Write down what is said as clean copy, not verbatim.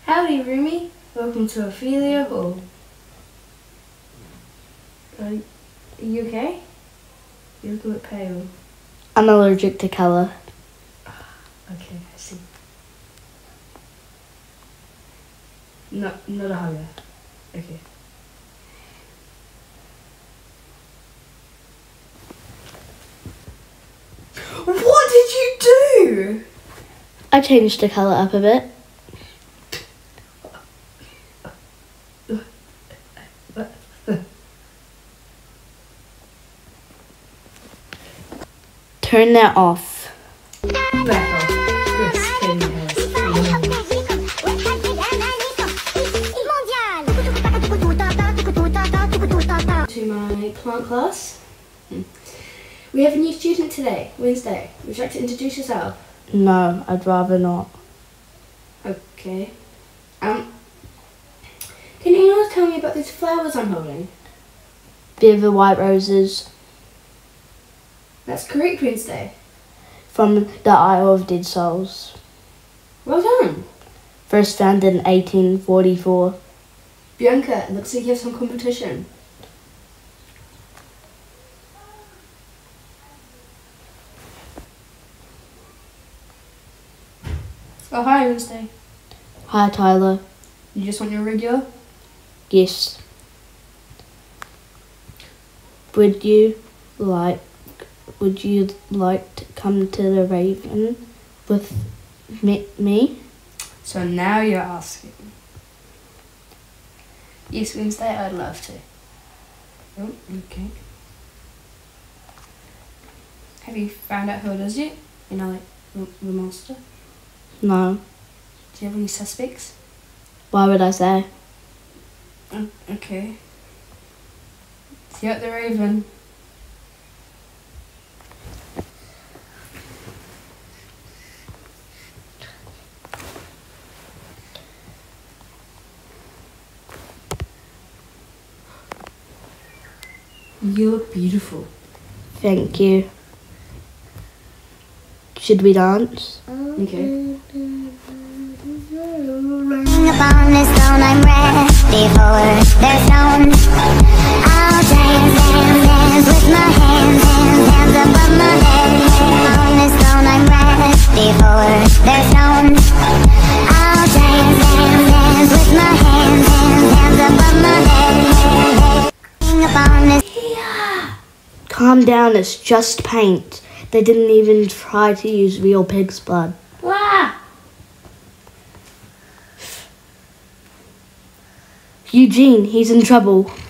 Howdy, Rumi. Welcome to Ophelia Hall. Are you okay? You look a bit pale. I'm allergic to colour. Okay, I see. Not a hugger. Okay. What did you do? I changed the colour up a bit. Turn that off. Back off. This kid has to my plant class. We have a new student today, Wednesday. Would you like to introduce yourself? No, I'd rather not. Okay. Can you tell me about these flowers I'm holding? They're the white roses That's correct, Wednesday. from the Isle of Dead Souls. Well done. First found in 1844. Bianca, it looks like you have some competition. Oh, hi, Wednesday. Hi, Tyler. You just want your regular? Yes. Would you like to come to the Raven with me? So now you're asking. Yes, Wednesday, I'd love to. Oh, okay. Have you found out who it is yet? You know, like, the monster? No. Do you have any suspects? Why would I say? Okay. See you at the Raven. You look beautiful. Thank you. Should we dance? Okay. Upon this throne, I'm ready for their stone. I'll dance with my hands above my head. On this throne, I'm ready for their stone. I'll dance with my hands above my head. Upon this. Calm down, it's just paint. They didn't even try to use real pig's blood. Ah! Eugene, he's in trouble.